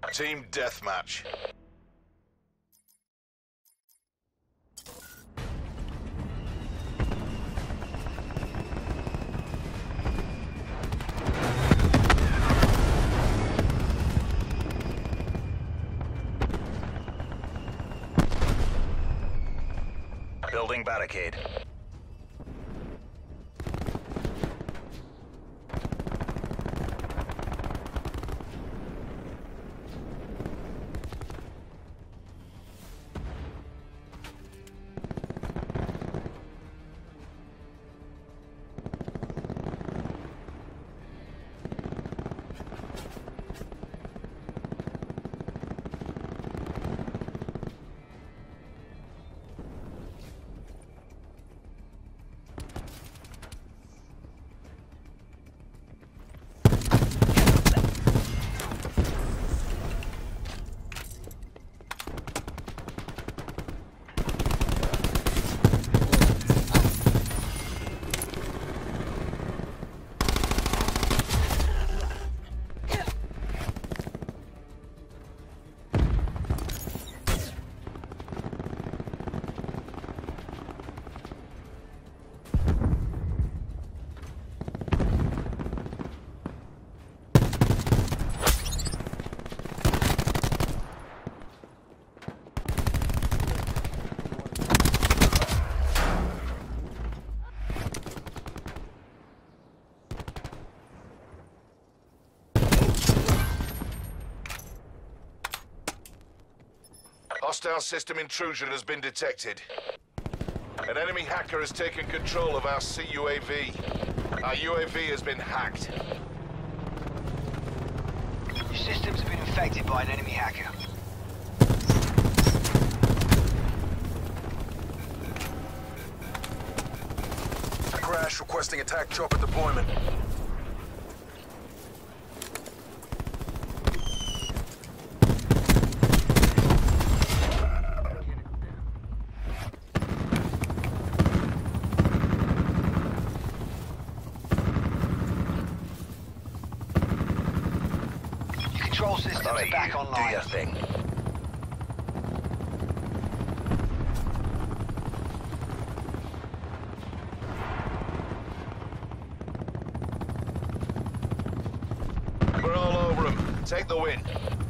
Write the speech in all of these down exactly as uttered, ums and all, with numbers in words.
Team deathmatch. Building barricade. Hostile system intrusion has been detected. An enemy hacker has taken control of our C U A V. Our U A V has been hacked. Your systems have been infected by an enemy hacker. Crash requesting attack chopper deployment. Control systems are back online. Do your thing. We're all over them. Take the win.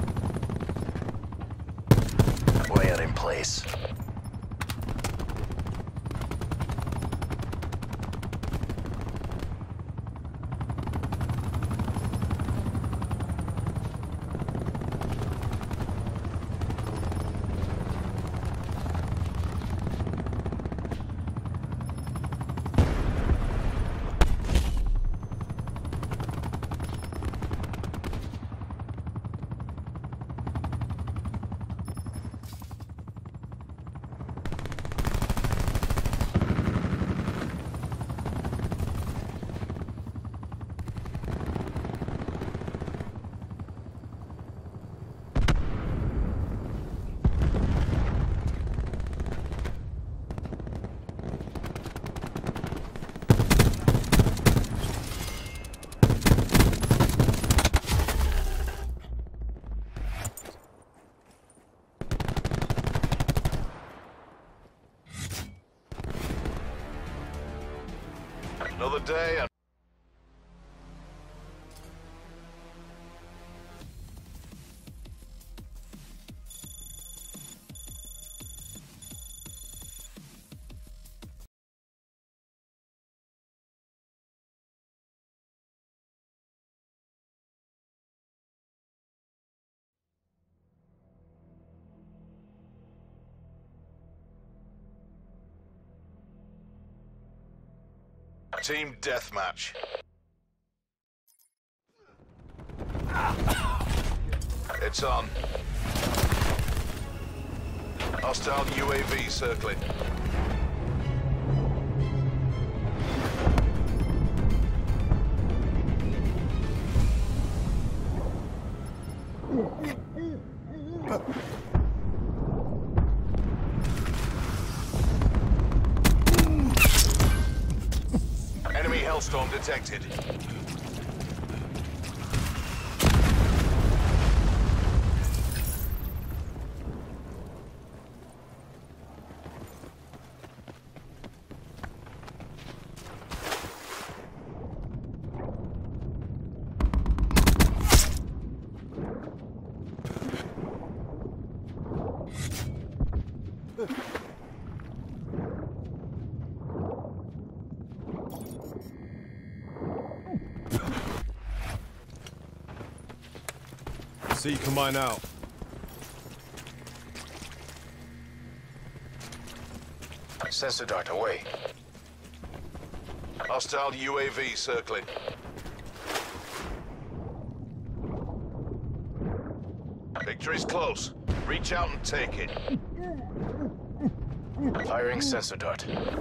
We're in place. Another day and Team deathmatch. It's on. Hostile U A V circling. Enemy Hellstorm detected. Seeker mine out. Sensor dart away. Hostile U A V circling. Victory's close. Reach out and take it. Firing sensor dart.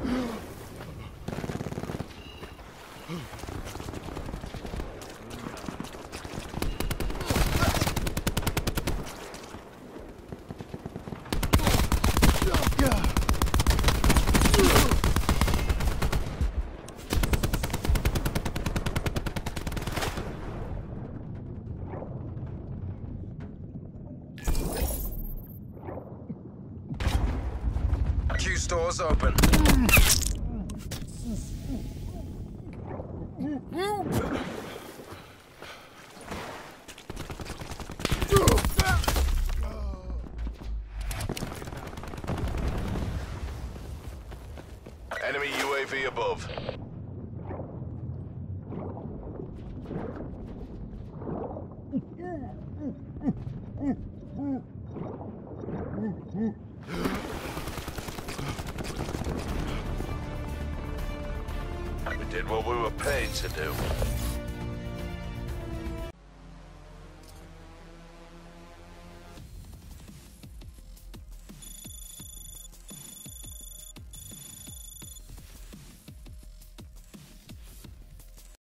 Q stores open. Enemy U A V above. We did what we were paid to do.